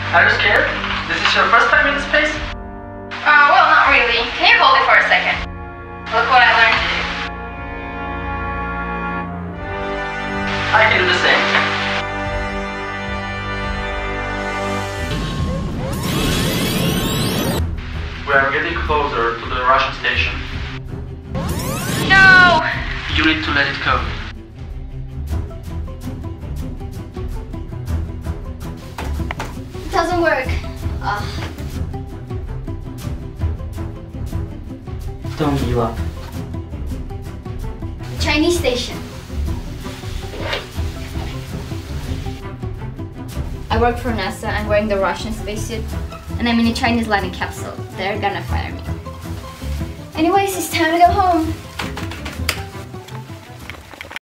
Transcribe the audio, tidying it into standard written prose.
Are you scared? This is your first time in space? Well, not really. Can you hold it for a second? Look what I learned to do. I can do the same. We are getting closer to the Russian station. No! You need to let it go. It doesn't work. Don't give up. Chinese station. I work for NASA. I'm wearing the Russian spacesuit. And I'm in a Chinese landing capsule. They're gonna fire me. Anyways, it's time to go home.